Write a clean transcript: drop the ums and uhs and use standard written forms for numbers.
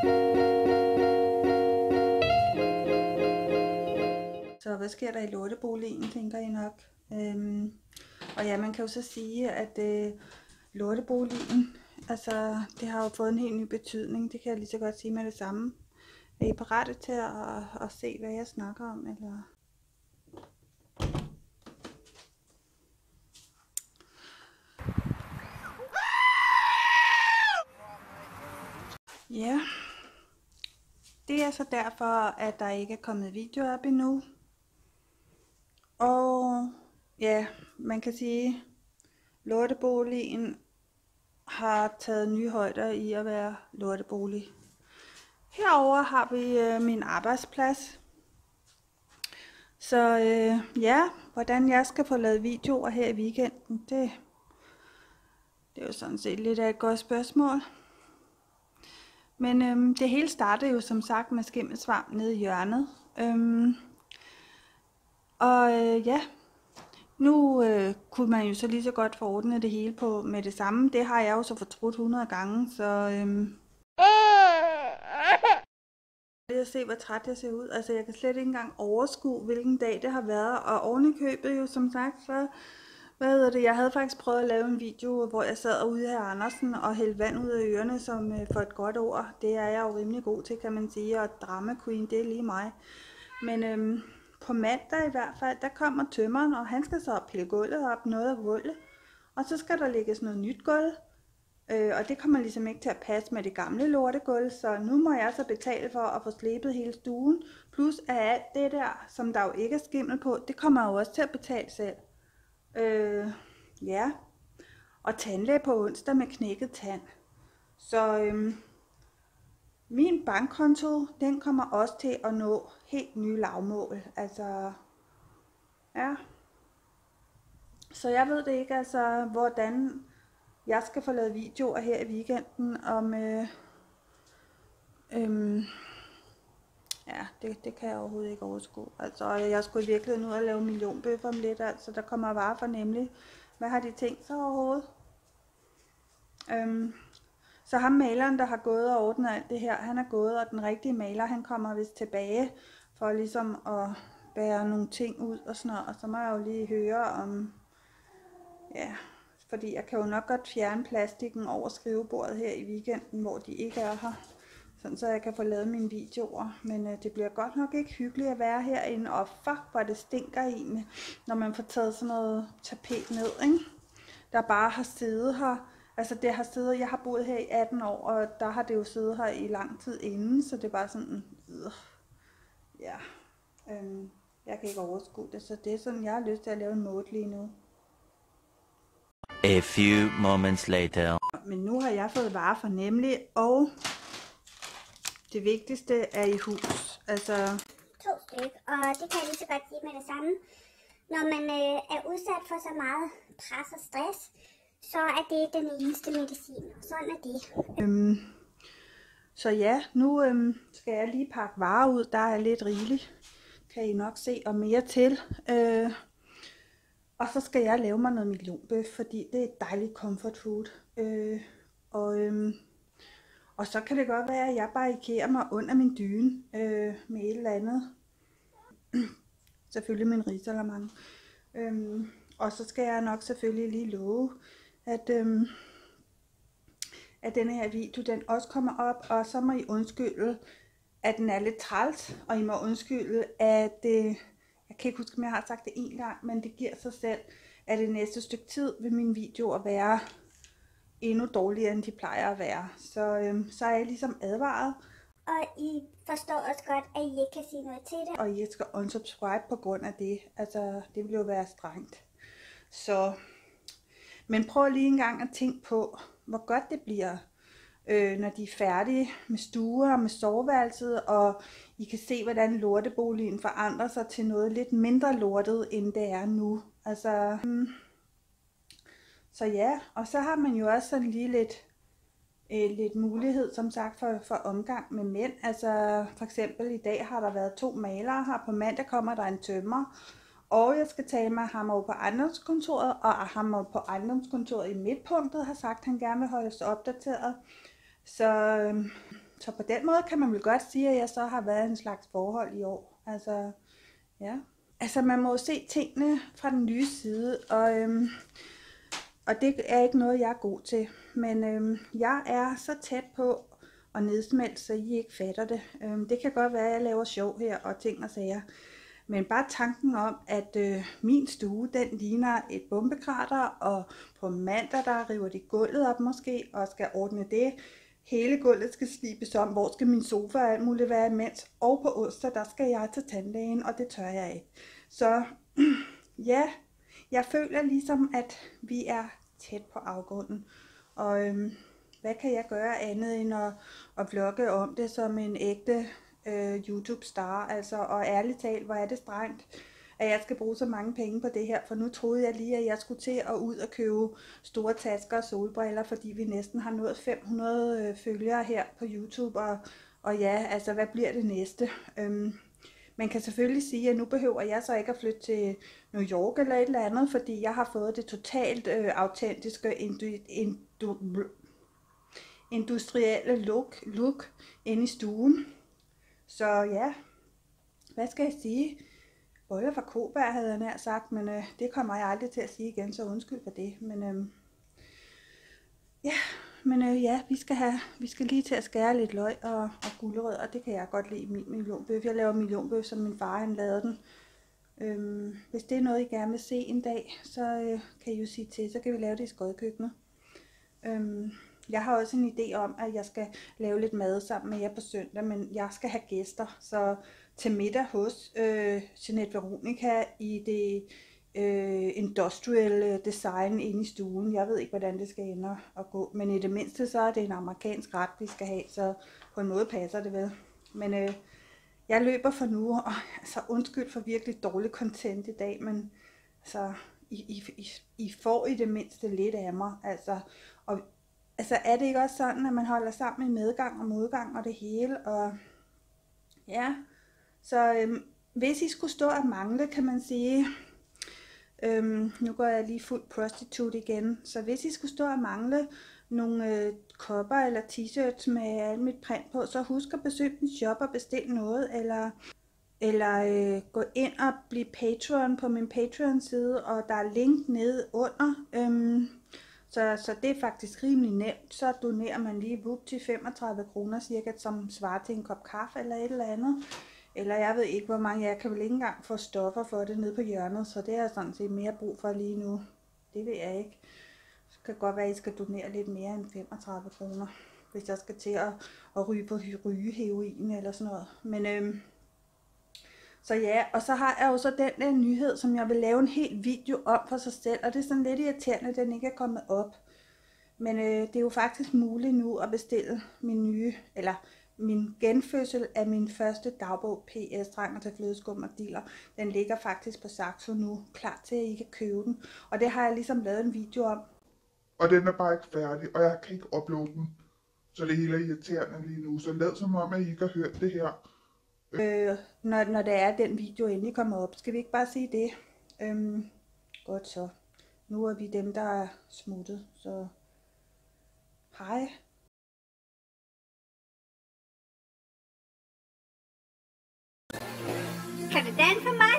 Så hvad sker der i lorteboligen, tænker I nok. Og ja, man kan jo så sige, at lorteboligen, altså det har jo fået en helt ny betydning. Det kan jeg lige så godt sige med det samme. Er I parate til at se, hvad jeg snakker om? Eller? Ja, det er så derfor, at der ikke er kommet video op endnu. Og ja, man kan sige, at lorteboligen har taget nye højder i at være lortebolig. Herover har vi min arbejdsplads. Så ja, hvordan jeg skal få lavet videoer her i weekenden, det er jo sådan set lidt af et godt spørgsmål. Men det hele startede jo som sagt med skimmelsvamp nede i hjørnet. Ja, nu kunne man jo så lige så godt forordne det hele på med det samme. Det har jeg jo så fortrudt 100 gange, så det at se, hvor træt jeg ser ud. Altså jeg kan slet ikke engang overskue, hvilken dag det har været. Og oven i købet jo som sagt, så jeg havde faktisk prøvet at lave en video, hvor jeg sad ude her Andersen og hældte vand ud af ørerne, som for et godt ord. Det er jeg jo rimelig god til, kan man sige, og drama queen, det er lige mig. Men på mandag i hvert fald, der kommer tømmeren, og han skal så pille gulvet op, noget af gulvet. Og så skal der lægges noget nyt gulv. Og det kommer ligesom ikke til at passe med det gamle lortegulv, så nu må jeg så betale for at få slebet hele stuen. Plus at alt det der, som der jo ikke er skimmel på, det kommer jeg jo også til at betale selv. Ja, og tandlæge på onsdag med knækket tand. Så min bankkonto, den kommer også til at nå helt nye lavmål. Altså, ja. Så jeg ved det ikke, altså, hvordan jeg skal få lavet videoer her i weekenden om, ja, det kan jeg overhovedet ikke overskue. Altså, jeg skulle i virkeligheden ud og lave millionbøffer om lidt, altså, der kommer varer for nemlig. Hvad har de tænkt sig overhovedet? Så ham maleren, der har gået og ordnet alt det her, han er gået, og den rigtige maler, han kommer vist tilbage for ligesom at bære nogle ting ud og sådan noget. Og så må jeg jo lige høre om, ja, fordi jeg kan jo nok godt fjerne plastikken over skrivebordet her i weekenden, hvor de ikke er her. Sådan så jeg kan få lavet mine videoer. Men det bliver godt nok ikke hyggeligt at være herinde. Og fuck, hvor det stinker egentlig, når man får taget sådan noget tapet ned, ikke? Der bare har siddet her. Altså det har siddet, jeg har boet her i 18 år, og der har det jo siddet her i lang tid inden. Så det er bare sådan, ja, jeg kan ikke overskue det. Så det er sådan, jeg har lyst til at lave en mode lige nu. A few moments later. Men nu har jeg fået varer for nemlig, og det vigtigste er i hus. Altså 2 stykker, og det kan jeg lige så godt sige med det samme. Når man er udsat for så meget pres og stress, så er det den eneste medicin, og sådan er det. Så ja, nu skal jeg lige pakke varer ud, der er lidt rigeligt, kan I nok se, og mere til. Og så skal jeg lave mig noget millionbøf, fordi det er et dejligt comfort food. Og så kan det godt være, at jeg barrikerer mig under min dyne med et eller andet. Selvfølgelig min risalamande. Og så skal jeg nok selvfølgelig lige love, at denne her video, den også kommer op. Og så må I undskylde, at den er lidt træls. Og I må undskylde, at jeg kan ikke huske, om jeg har sagt det en gang, men det giver sig selv, at det næste stykke tid vil mine videoer være endnu dårligere, end de plejer at være. Så er jeg ligesom advaret. Og I forstår også godt, at I ikke kan sige noget til det. Og I skal unsubscribe på grund af det. Altså, det vil jo være strengt. Så, men prøv lige en gang at tænke på, hvor godt det bliver, når de er færdige med stuer og med soveværelset, og I kan se, hvordan lorteboligen forandrer sig til noget lidt mindre lortet, end det er nu. Altså, så ja, og så har man jo også sådan lige lidt mulighed, som sagt, for omgang med mænd. Altså, for eksempel i dag har der været 2 malere her, på mandag kommer der en tømrer, og jeg skal tale med ham over på ejendomskontoret, og ham over på ejendomskontoret i midtpunktet har sagt, at han gerne vil holde sig opdateret. Så så på den måde kan man vel godt sige, at jeg så har været en slags forhold i år. Altså, ja. Altså, man må jo se tingene fra den nye side, og det er ikke noget, jeg er god til. Men jeg er så tæt på at nedsmelte, så I ikke fatter det. Det kan godt være, at jeg laver sjov her og ting og sager. Men bare tanken om, at min stue, den ligner et bombekrater, og på mandag, der river de gulvet op måske, og skal ordne det. Hele gulvet skal slibes om, hvor skal min sofa og alt muligt være imens. Og på onsdag, der skal jeg til tandlægen, og det tør jeg ikke. Så ja, jeg føler ligesom, at vi er tæt på afgrunden. Og hvad kan jeg gøre andet end at vlogge om det som en ægte YouTube-star? Altså, og ærligt talt, hvor er det strengt, at jeg skal bruge så mange penge på det her. For nu troede jeg lige, at jeg skulle til at ud og købe store tasker og solbriller, fordi vi næsten har nået 500 følgere her på YouTube. Og ja, altså, hvad bliver det næste? Man kan selvfølgelig sige, at nu behøver jeg så ikke at flytte til New York eller et eller andet, fordi jeg har fået det totalt autentiske industrielle look inde i stuen. Så ja, hvad skal jeg sige? Boller fra Koberg havde jeg nær sagt, men det kommer jeg aldrig til at sige igen, så undskyld for det. Men ja, vi skal lige til at skære lidt løg og gulerødder, og det kan jeg godt lide i min millionbøf. Jeg laver millionbøf, som min far han lavede den. Hvis det er noget, I gerne vil se en dag, så kan I jo sige til, så kan vi lave det i skodkøkkenet. Jeg har også en idé om, at jeg skal lave lidt mad sammen med jer på søndag, men jeg skal have gæster, så til middag hos Jeanette Veronica i det industrial design inde i stuen. Jeg ved ikke, hvordan det skal ende at gå, men i det mindste så er det en amerikansk ret, vi skal have, så på en måde passer det vel. Men jeg løber for nu, og altså undskyld for virkelig dårlig content i dag, men altså, I får i det mindste lidt af mig, altså, og altså er det ikke også sådan, at man holder sammen i medgang og modgang og det hele, og ja, så hvis I skulle stå og mangle, kan man sige, nu går jeg lige fuld prostitute igen, så hvis I skulle stå og mangle nogle kopper eller t-shirts med alt mit print på, så husk at besøge min shop og bestille noget, eller gå ind og blive Patreon på min Patreon side, og der er link nede under. Så det er faktisk rimelig nemt. Så donerer man lige til 35 kroner cirka, som svarer til en kop kaffe eller et eller andet. Eller jeg ved ikke, hvor mange. Jeg kan vel ikke engang få stoffer for det nede på hjørnet, så det er sådan set mere brug for lige nu. Det ved jeg ikke. Så kan godt være, at I skal donere lidt mere end 35 kroner, hvis jeg skal til at ryge på rygeheroin eller sådan noget. Men så ja, og så har jeg jo så den der nyhed, som jeg vil lave en hel video om for sig selv, og det er sådan lidt irriterende, at den ikke er kommet op. Men det er jo faktisk muligt nu at bestille min genfødsel af min første dagbog, PS, Tranger til flødeskum og diller. Den ligger faktisk på Saxo nu, klar til at I kan købe den. Og det har jeg ligesom lavet en video om. Og den er bare ikke færdig, og jeg kan ikke uploade den. Så det hele er irriterende lige nu, så lad som om, at I ikke har hørt det her. Når det er, den video endelig kommer op. Skal vi ikke bare sige det? Godt så. Nu er vi dem, der er smuttet, så hej. Kan du danse for mig?